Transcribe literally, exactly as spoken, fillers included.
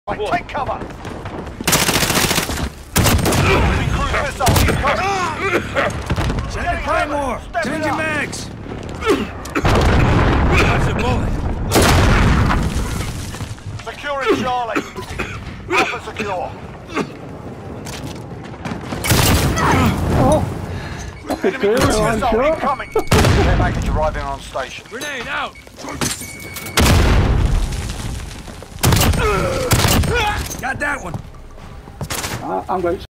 Right, take cover! Enemy cruise missile incoming! Send the Claymore! Change your mags! That's a bullet. Securing Charlie. Alpha secure. Oh! Enemy cruise missile incoming! Care package arriving on station. Grenade out! Got that one! Uh, I'm going.